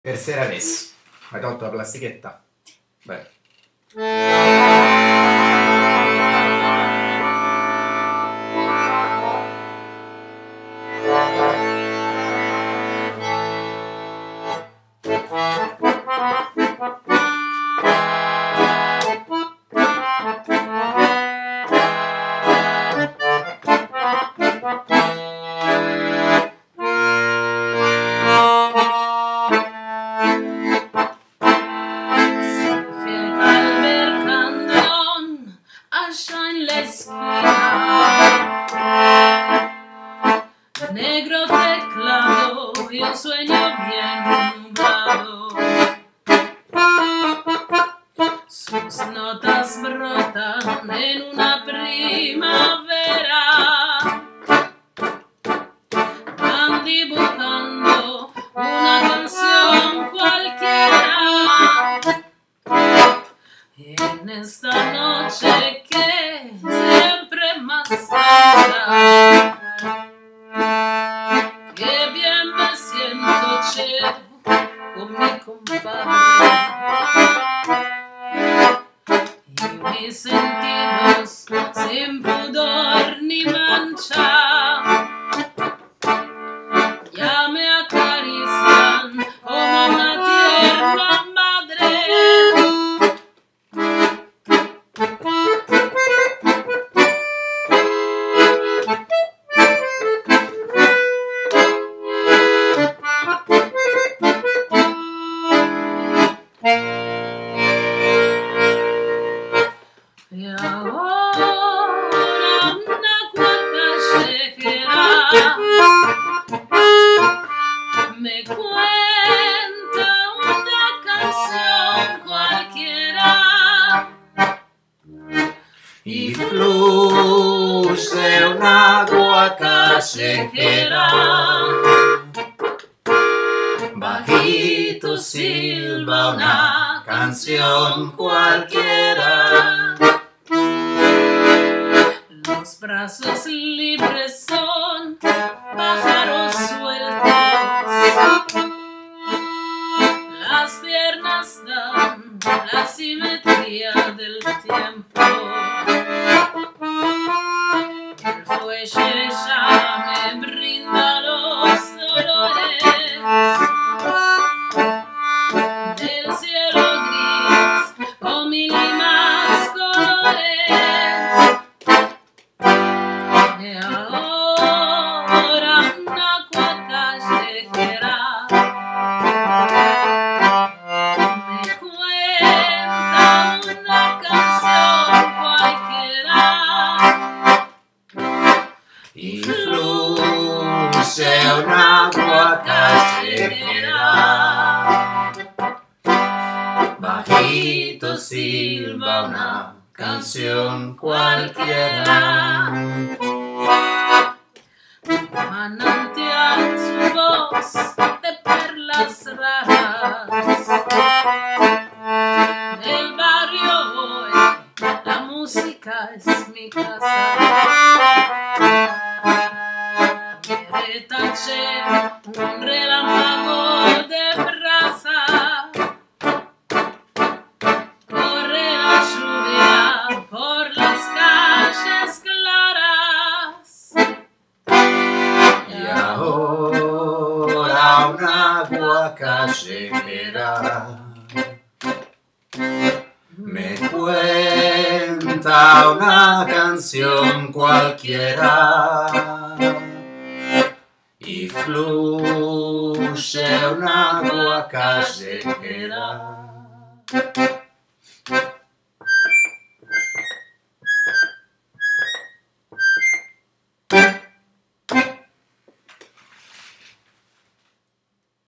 Tercera vez. Hai tolto la plastichetta? Beh. Negro teclado y un sueño bien nublado. Sus notas brotan en una primavera. Van dibujando una canción cualquiera. Y en esta noche que siempre más alta, qué bien me siento, che, con mi compadre. Y mis sentidos sin pudor ni mancha ya me acarician como una tierna madre. Y ahora una cueca callejera me cuenta una canción cualquiera. Y fluye un agua callejera, bajito silba una canción cualquiera. Los brazos libres son pájaros sueltos. Las piernas dan la simetría del tiempo. El fuelle ya me brinda los dolores del cielo gris con mil y más colores. Y ahora una cueca callejera me cuenta una canción cualquiera. Y fluye un agua callejera, bajito silba una canción cualquiera. Manantial su voz de perlas raras. Del barrio hoy la música es mi casa. Me retaché un relámpago de brasa. Corre la lluvia por las calles claras. Y ahora un agua callejera me cuenta una canción cualquiera. Y fluye un agua callejera.